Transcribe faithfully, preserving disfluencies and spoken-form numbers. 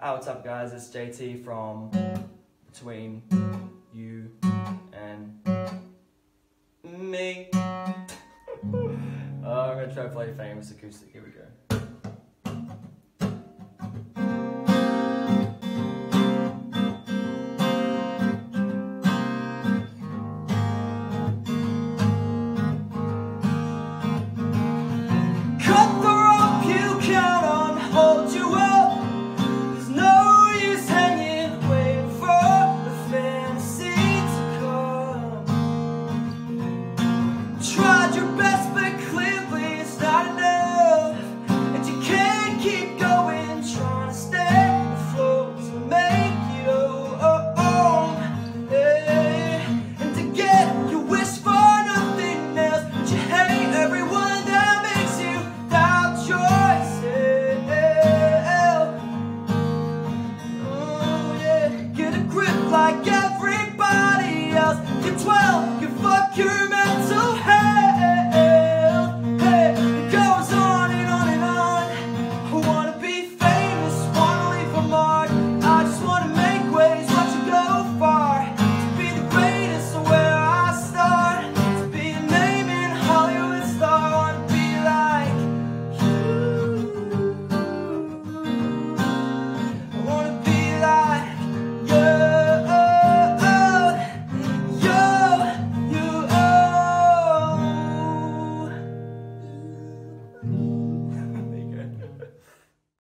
Hi, what's up guys, it's J T from Between You and Me. uh, I'm gonna try to play famous acoustic, here we go.